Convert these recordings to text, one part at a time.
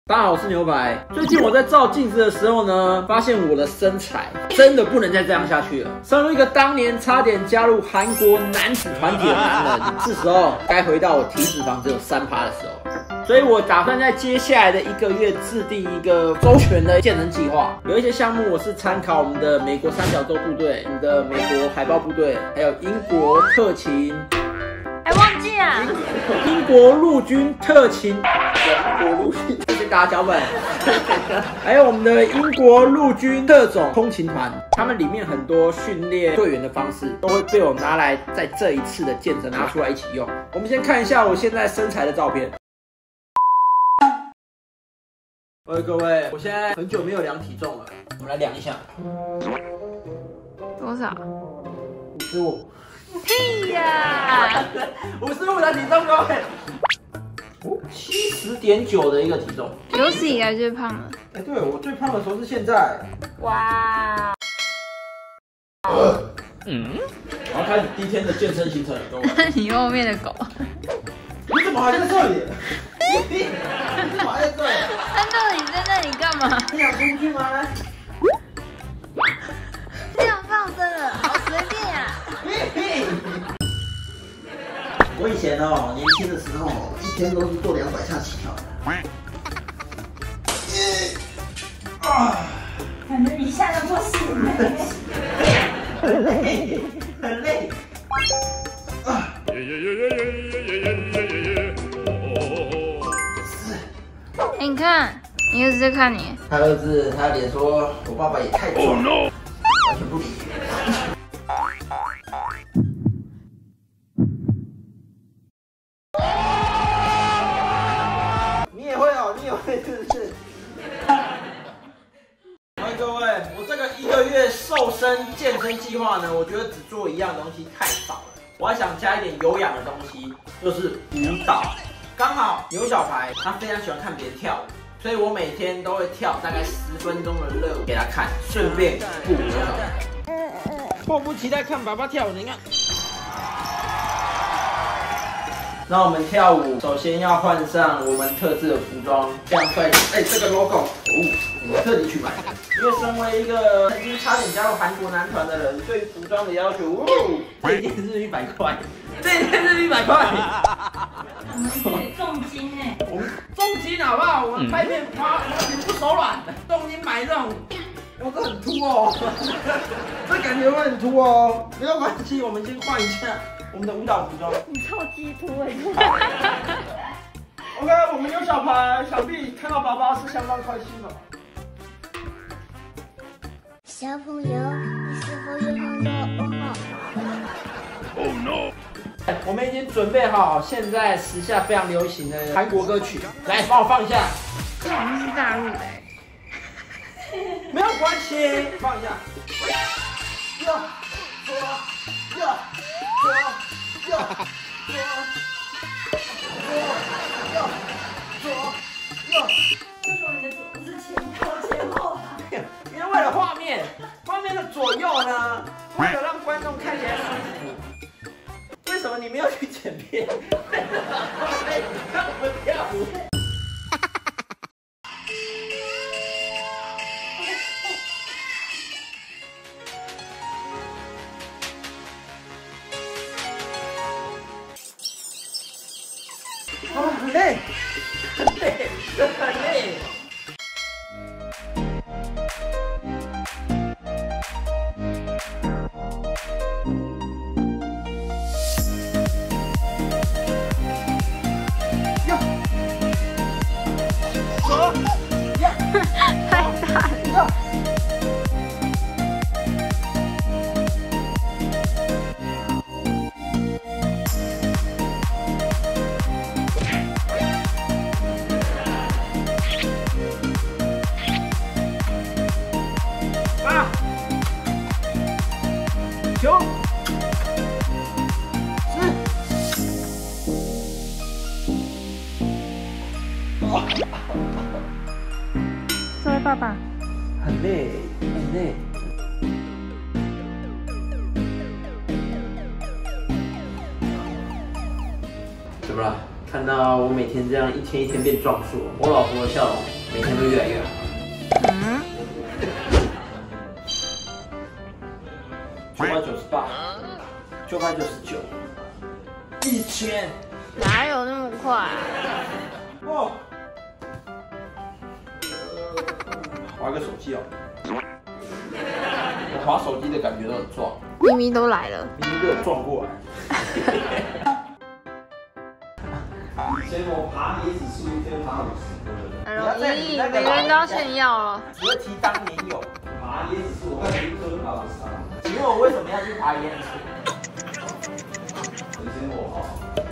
大家好，我是牛排。最近我在照镜子的时候呢，发现我的身材真的不能再这样下去了。身为一个当年差点加入韩国男子团体的男人，是时候该回到我体脂肪只有3%的时候。所以我打算在接下来的1个月制定一个周全的健身计划。有一些项目我是参考我们的美国三角洲部队、我们的美国海豹部队，还有英国特勤。 还忘记啊！ 英国陆军特勤，英国陆军，谢谢大家脚本。还有我们的英国陆军特种通勤团，他们里面很多训练队员的方式都会被我拿来在这一次的健身拿出来一起用。我们先看一下我现在身材的照片。喂，各位，我现在很久没有量体重了，我们来量一下。 多少 ？55。 屁呀 ！55的体重，各位。70.9的一个体重， 有史以来最胖了。 哎，对，我最胖的时候是现在。哇！然后开始第1天的健身行程了，各位。 你后面的狗。 你怎么还在这里？你怎么还在这里？ 你在那里干嘛？ 你想出去吗？ 这样放生了，好随便呀！ 我以前哦，年轻的时候，一天都是做200下起跳的。 感觉一下就做10倍。 很累，很累。 哎，你看，你儿子在看你。 他儿子，他脸说：“我爸爸也太壮了。”完全不理。你也会哦，你也会是不是？欢迎各位，我这个1个月瘦身健身计划呢，我觉得只做一样东西太少了，我还想加一点有氧的东西，就是舞蹈。刚好牛小排他非常喜欢看别人跳舞，所以我每天都会跳大概10分钟的热舞给他看，顺便顾牛小排。迫不及待看爸爸跳舞，你看。那我们跳舞，首先要换上我们特制的服装，这样帅气。哎，这个 logo，你特地去买的。因为身为一个曾经差点加入韩国男团的人，对服装的要求，这一件是100块，这一件是100块。 我们是重金哎， 我们重金好不好？我们拍片花不手软，重金买这种，我这很秃哦，这感觉会很秃哦。没有关系，我们先换一下我们的舞蹈服装。 你超级秃哎 ！OK， 我们有小排，想必看到爸爸是相当开心的。 小朋友，你是否有朋友 ？Oh no！ 我们已经准备好现在时下非常流行的韩国歌曲，来帮我放一下。 这好像是大陆的哎。 没有关系，放一下。 为什么你的左是前后啊？ 因为为了画面的左右呢，为了让观众看起来舒服。为什么你没有去剪片？看我们跳舞。哦，很累，很累，很累。 太大了。 这位爸爸， 很累，很累。怎么了？看到我每天这样一天一天变壮硕，我老婆的笑容每天都越来越好。998，999，1000。 哪有那么快啊？ 哦，滑个手机哦。我滑手机的感觉都很壮， 咪咪都来了， 明明被我撞过来。结果爬椰子树一天爬50个人。 很容易，每个人都要炫耀了。 只会提当年有爬椰子树，我看一颗爬50个。请问我为什么要去爬椰子树？首先我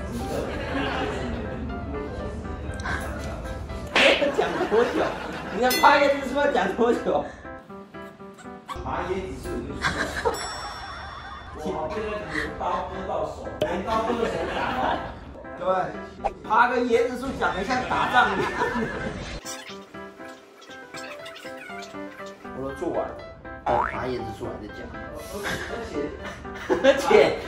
讲多久？你看爬椰子树要讲多久？爬椰子树就是。我现在镰刀割到手，镰刀割手感哦。对，爬个椰子树讲得像打仗一样。我都做完了，爬椰子树还在讲。而且，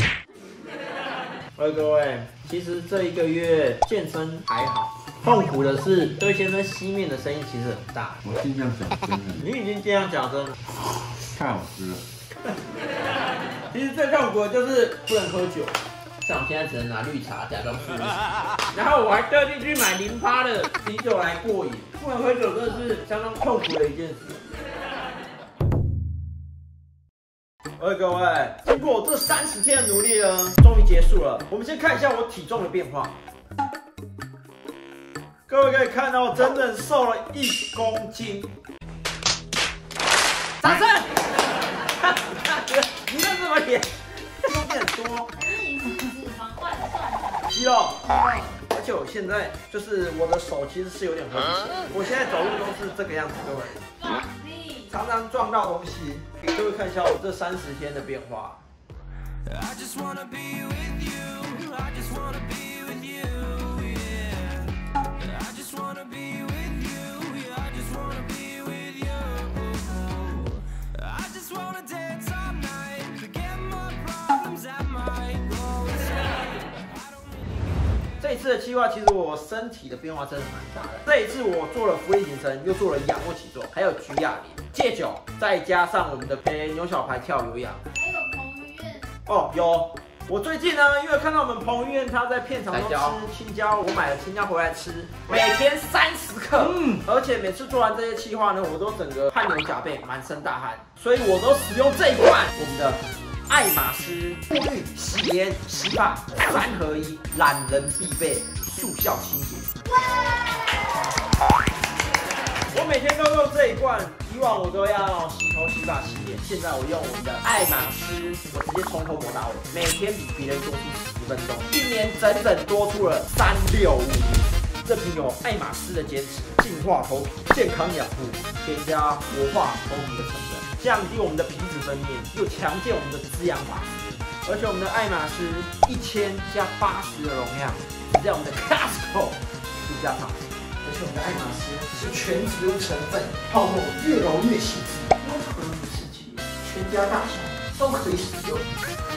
各位，其实这一个月健身还好，痛苦的是对先生吸面的声音其实很大。 我尽量讲真的， 你已经这样讲真了， 太好吃了。 其实最痛苦的就是不能喝酒，像我现在只能拿绿茶假装舒服，然后我还特地去买0%的啤酒来过瘾。不能喝酒真的是相当痛苦的一件事。各位，经过我这30天的努力呢，终于结束了。我们先看一下我体重的变化。各位可以看到，我整整瘦了1公斤。掌声！你那什么脸？肌肉变很多。 你是脂肪换算的。 肌肉。而且我现在就是我的手其实是有点很紧，我现在走路都是这个样子，各位。常常撞到东西。给各位看一下我这30天的变化。这一次的计划，其实我身体的变化真的蛮大的。这一次我做了浮力挺身，又做了仰卧起坐，还有举哑铃、戒酒，再加上我们的陪牛小排跳有氧。 还有彭于晏。 哦，有。我最近呢，因为看到我们彭于晏他在片场中吃青椒，我买了青椒回来吃，每天30克。而且每次做完这些计划呢，我都整个汗流浃背，满身大汗，所以我都使用这一罐我们的爱马仕沐浴、洗脸、洗发3合1，懒人必备，速效清洁。我每天都用这一罐，以往我都要洗头、洗发、洗脸，现在我用我们的爱马仕，我直接从头抹到尾，每天比别人多出10分钟，一年整整多出了365日。这瓶有爱马仕的坚持，净化头皮、健康养护，添加活化头皮的成分，降低我们的皮脂分泌，又强健我们的滋养发丝。而且我们的爱马仕1000加80的容量，只在我们的 Costco 独家上市。而且我们的爱马仕是全植物成分，泡沫越揉越细致，温和不刺激，全家大小都可以使用。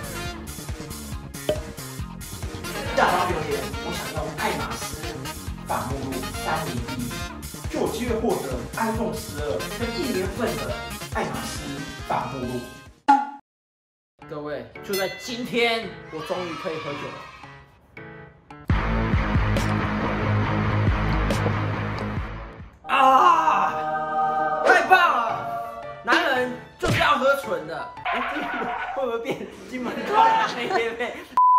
下方留言，我想用爱马仕发目录301，就有机会获得 iPhone 12跟1年份的爱马仕发目录。各位，就在今天，我终于可以喝酒了。啊！太棒了！男人就是要喝纯的。会不会变金门川那边被？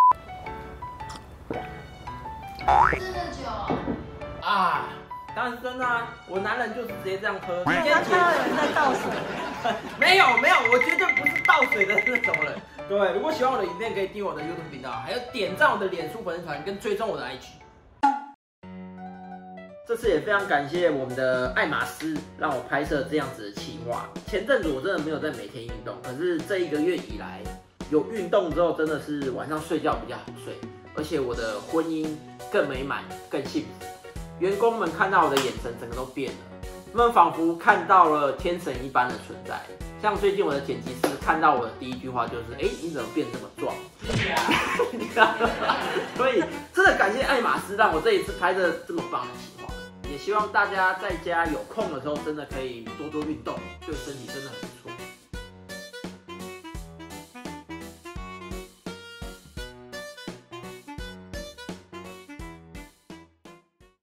真的酒啊！当然是真的啊！我男人就是直接这样喝。 你今天看到有人在倒水？ 没有，我绝对不是倒水的那种人。各位，如果喜欢我的影片，可以订我的 YouTube 频道，还有点赞我的脸书粉丝团跟追踪我的 IG。这次也非常感谢我们的爱马仕，让我拍摄这样子的企划。前阵子我真的没有在每天运动，可是这1个月以来，有运动之后，真的是晚上睡觉比较好睡，而且我的婚姻更美满、更幸福。员工们看到我的眼神，整个都变了，他们仿佛看到了天神一般的存在。像最近我的剪辑师看到我的第一句话就是：你怎么变这么壮？所以真的感谢爱马仕，让我这一次拍的这么棒的企划。也也希望大家在家有空的时候，真的可以多多运动，对身体真的很不错。